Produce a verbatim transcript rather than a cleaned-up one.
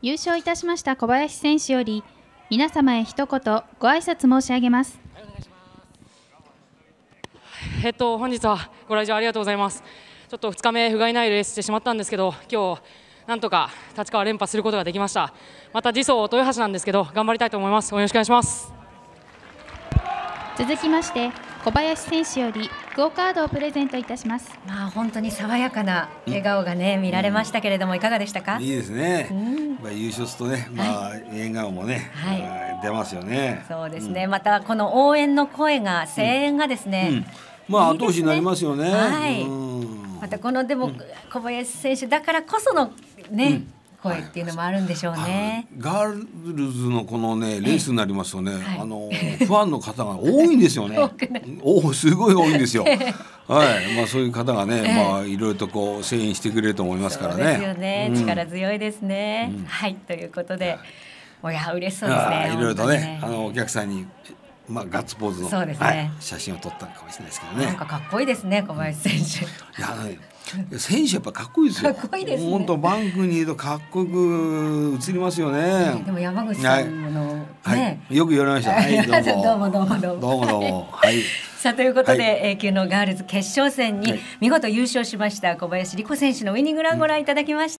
優勝いたしました小林選手より皆様へ一言ご挨拶申し上げます。 えっと、本日はご来場ありがとうございます。ちょっとふつかめ不甲斐ないレースしてしまったんですけど、今日なんとか立川連覇することができました。また次走豊橋なんですけど頑張りたいと思います。よろしくお願いします。 続きまして小林選手よりクオカードをプレゼントいたします。 まあ本当に爽やかな笑顔がね、うん、見られましたけれどもいかがでしたか？ いいですね、うん、まあ優勝するとね、まあ、はい、笑顔もね、はい、出ますよね。 そうですね、うん、またこの応援の声が声援がですね、うんうん、 まあ後押しになりますよね。 はい、 うん、 またこのでも、うん、小林選手だからこそのね、うん声っていうのもあるんでしょうね。 ガールズのこのねレースになりますとね、はい、あのファンの方が多いんですよね。おすごい多いんですよ。はい、まあそういう方がね、えー、まあいろいろとこう声援してくれると思いますからね。 そうですよね。 うん、 力強いですね。うん、はいということで、おや嬉しそうですね。 いろいろとね、ねあのお客さんに。まあ、ガッツポーズの、 そうですね、 はい、写真を撮ったかもしれないですけどね。 なんかかっこいいですね小林選手。いや、ね、選手やっぱかっこいいですよ。 かっこいいですね。 本当バンクにいるとかっこよく映りますよね。 でも山口さんの、ねはいはい、よく言われました。はい、 どうもどうもどうもどうもどうも。はい。 さあということで、 はい、 A 級のガールズ決勝戦に見事優勝しました小林莉子選手のウイニングランご覧いただきました。